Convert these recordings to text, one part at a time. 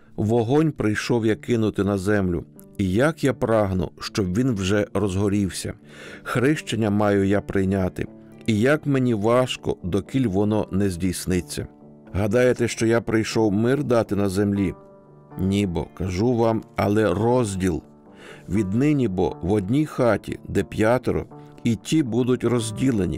вогонь прийшов я кинути на землю, і як я прагну, щоб він вже розгорівся. Хрещення маю я прийняти, і як мені важко, докіль воно не здійсниться. Гадаєте, що я прийшов мир дати на землі? Ні, бо, кажу вам, але розділ. Віднині бо в одній хаті, де 5, і ті будуть розділені,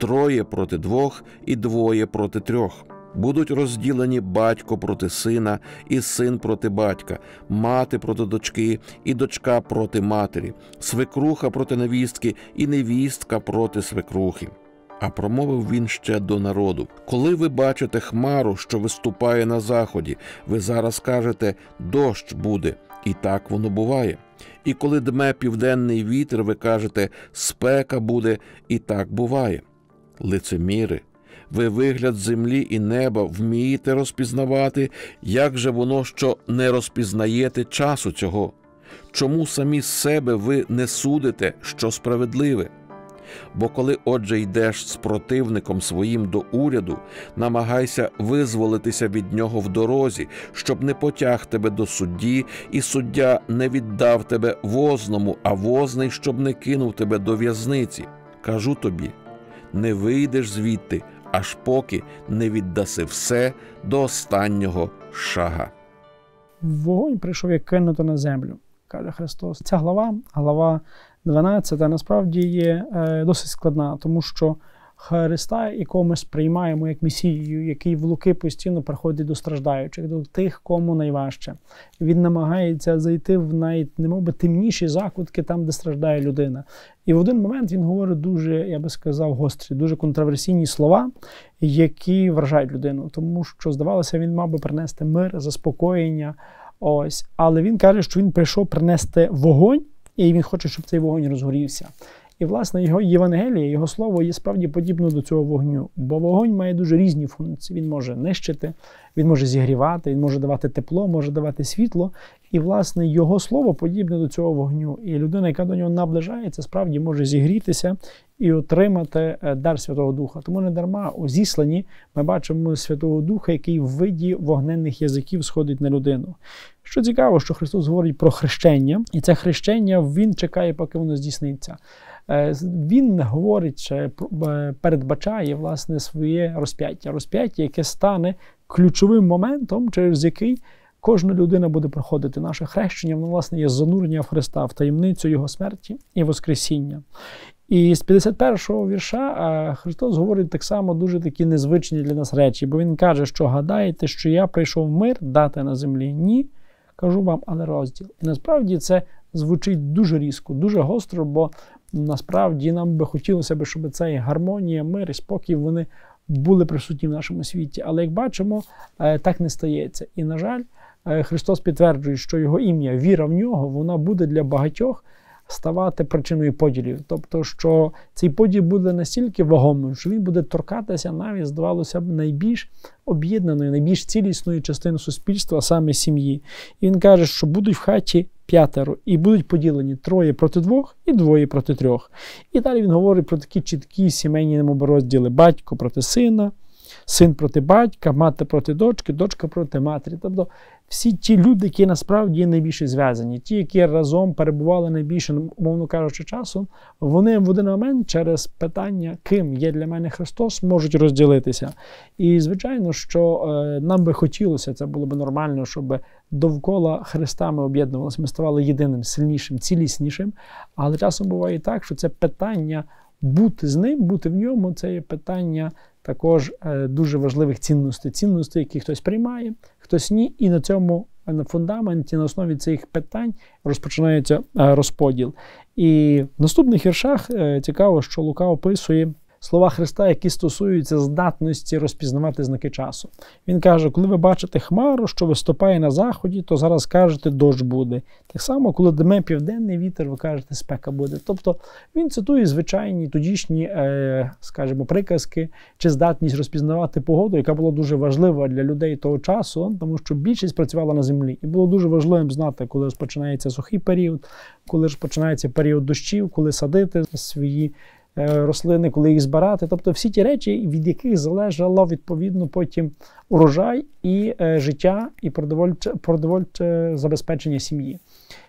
3 проти 2 і 2 проти 3. Будуть розділені батько проти сина, і син проти батька, мати проти дочки, і дочка проти матері, свекруха проти невістки, і невістка проти свекрухи. А промовив він ще до народу: коли ви бачите хмару, що виступає на заході, ви зараз кажете: дощ буде, і так воно буває. І коли дме південний вітер, ви кажете: спека буде, і так буває. Лицеміри, ви вигляд землі і неба вмієте розпізнавати, як же воно, що не розпізнаєте часу цього? Чому самі з себе ви не судите, що справедливе? Бо коли, отже, йдеш з противником своїм до уряду, намагайся визволитися від нього в дорозі, щоб не потяг тебе до судді, і суддя не віддав тебе возному, а возний, щоб не кинув тебе до в'язниці. Кажу тобі, не вийдеш звідти, аж поки не віддаси все до останнього шага. Вогонь прийшов як кинути на землю, каже Христос. Ця глава 12, насправді є досить складна, тому що Христа, якого ми сприймаємо як Месію, який в Луки постійно приходить до страждаючих, до тих, кому найважче. Він намагається зайти в немовби темніші закутки, там, де страждає людина. І в один момент він говорить дуже, я би сказав, гострі, дуже контроверсійні слова, які вражають людину. Тому що, здавалося, він мав би принести мир, заспокоєння. Ось. Але він каже, що він прийшов принести вогонь, і він хоче, щоб цей вогонь розгорівся. І, власне, його Євангеліє, його слово є справді подібно до цього вогню. Бо вогонь має дуже різні функції. Він може нищити, він може зігрівати, він може давати тепло, може давати світло. І, власне, його слово подібне до цього вогню. І людина, яка до нього наближається, справді може зігрітися і отримати дар Святого Духа. Тому не дарма у зісланні ми бачимо Святого Духа, який в виді вогненних язиків сходить на людину. Що цікаво, що Христос говорить про хрещення, і це хрещення Він чекає, поки воно здійсниться. Він говорить, передбачає, власне, своє розп'яття. Розп'яття, яке стане ключовим моментом, через який кожна людина буде проходити. Наше хрещення, воно, власне, є занурення в Христа, в таємницю Його смерті і воскресіння. І з 51-го вірша Христос говорить так само дуже такі незвичні для нас речі, бо Він каже, що гадаєте, що я прийшов мир дати на землі? Ні, кажу вам, але розділ. І насправді це звучить дуже різко, дуже гостро, бо насправді нам би хотілося б, щоб ця гармонія, мир і спокій, вони були присутні в нашому світі. Але, як бачимо, так не стається. І, на жаль, Христос підтверджує, що Його ім'я, віра в Нього, вона буде для багатьох ставати причиною поділів. Тобто, що цей поділ буде настільки вагомим, що він буде торкатися навіть, здавалося б, найбільш об'єднаної, найбільш цілісної частини суспільства, а саме сім'ї. І він каже, що будуть в хаті 5 і будуть поділені 3 проти 2 і 2 проти 3. І далі він говорить про такі чіткі сімейні розділи: батько проти сина, син проти батька, мати проти дочки, дочка проти матері. Тобто всі ті люди, які насправді є найбільше зв'язані, ті, які разом перебували найбільше, умовно кажучи, часу, вони в один момент через питання, ким є для мене Христос, можуть розділитися. І, звичайно, що нам би хотілося, це було б нормально, щоб довкола Христа ми об'єднувалися, ми ставали єдиним, сильнішим, ціліснішим. Але часом буває так, що це питання бути з ним, бути в ньому, це є питання також дуже важливих цінностей. Цінностей, які хтось приймає, хтось ні. І на цьому на фундаменті, на основі цих питань розпочинається розподіл. І в наступних віршах цікаво, що Лука описує слова Христа, які стосуються здатності розпізнавати знаки часу. Він каже, коли ви бачите хмару, що виступає на заході, то зараз кажете, дощ буде. Так само, коли дме південний вітер, ви кажете, спека буде. Тобто він цитує звичайні тодішні, скажімо, приказки чи здатність розпізнавати погоду, яка була дуже важлива для людей того часу, тому що більшість працювала на землі. І було дуже важливим знати, коли розпочинається сухий період, коли розпочинається період дощів, коли садити свої рослини, коли їх збирати. Тобто всі ті речі, від яких залежало відповідно потім урожай і життя, і продовольче забезпечення сім'ї.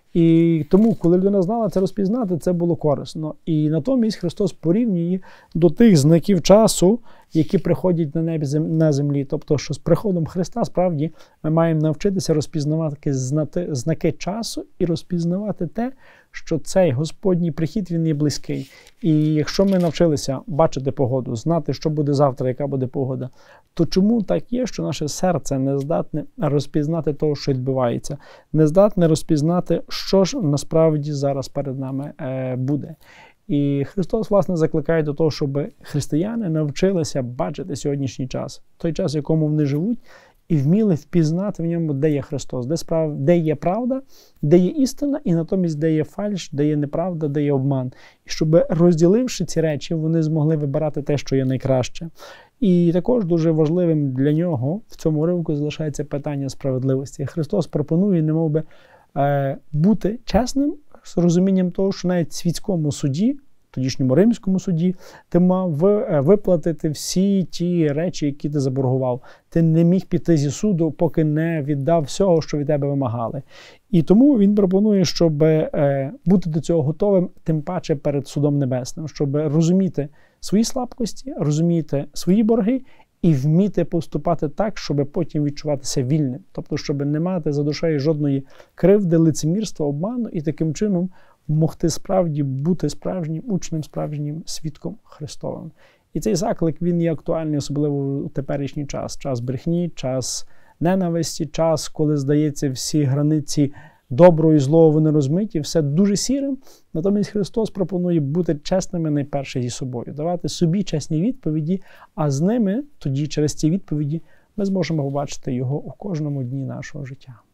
І тому, коли людина знала це розпізнати, це було корисно. І натомість Христос порівнює до тих знаків часу, які приходять на небі, на землі. Тобто, що з приходом Христа, справді, ми маємо навчитися розпізнавати знаки часу і розпізнавати те, що цей Господній прихід, він є близький. І якщо ми навчилися бачити погоду, знати, що буде завтра, яка буде погода, то чому так є, що наше серце не здатне розпізнати того, що відбувається, не здатне розпізнати, що ж насправді зараз перед нами буде. І Христос, власне, закликає до того, щоб християни навчилися бачити сьогоднішній час, той час, в якому вони живуть, і вміли впізнати в ньому, де є Христос, де є правда, де є істина, і натомість, де є фальш, де є неправда, де є обман. І щоб, розділивши ці речі, вони змогли вибирати те, що є найкраще. І також дуже важливим для нього в цьому уривку залишається питання справедливості. Христос пропонує, немовби, бути чесним, з розумінням того, що навіть в світському суді, тодішньому римському суді, ти мав виплатити всі ті речі, які ти заборгував. Ти не міг піти зі суду, поки не віддав всього, що від тебе вимагали. І тому він пропонує, щоб бути до цього готовим, тим паче перед судом небесним, щоб розуміти свої слабкості, розуміти свої борги і вміти поступати так, щоб потім відчуватися вільним. Тобто, щоб не мати за душею жодної кривди, лицемірства, обману і таким чином могти справді бути справжнім учнем, справжнім свідком Христовим. І цей заклик, він є актуальний, особливо у теперішній час. Час брехні, час ненависті, час, коли, здається, всі границі доброго і злого вони розмиті, все дуже сірим. Натомість Христос пропонує бути чесними найперше зі собою, давати собі чесні відповіді, а з ними, тоді через ці відповіді, ми зможемо побачити його у кожному дні нашого життя.